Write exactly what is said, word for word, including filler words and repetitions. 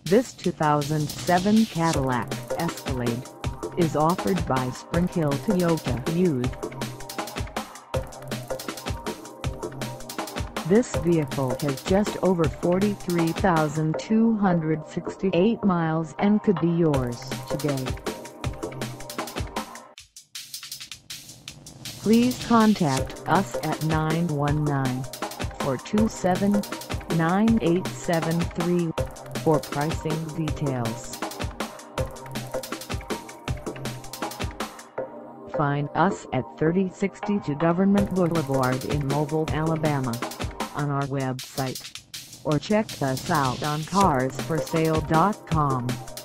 This two thousand seven Cadillac Escalade is offered by SPRINGHILL Toyota used. This vehicle has just over forty-three thousand two hundred sixty-eight miles and could be yours today. Please contact us at nine one nine, four two seven, nine eight seven three for pricing details. Find us at thirty sixty-two Government Boulevard in Mobile, Alabama, on our website, or check us out on cars for sale dot com.